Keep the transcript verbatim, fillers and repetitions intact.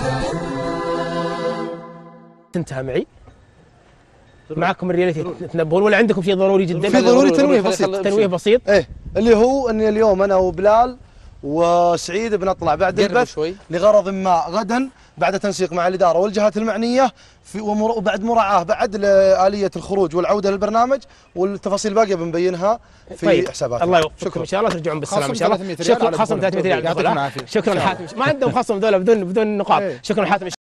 انتهى معي معكم الريالتي تنبهون ولا عندكم شيء ضروري جدا؟ في ضروري تنويه بسيط. تنويه بسيط ايه اللي هو اني اليوم انا وبلال وسعيد بنطلع بعد البث لغرض ما غدا بعد تنسيق مع الاداره والجهات المعنيه في وبعد مراعاه بعد لآلية الخروج والعوده للبرنامج، والتفاصيل الباقيه بنبينها في طيب. حساباتنا. الله يوفقكم ان شاء الله ترجعون بالسلامه ان شاء الله. شكرا. خصم ثلاثمئة ريال. شكرا حاتم. ما عندهم خصم ذولا بدون بدون نقاط. شكرا حاتم.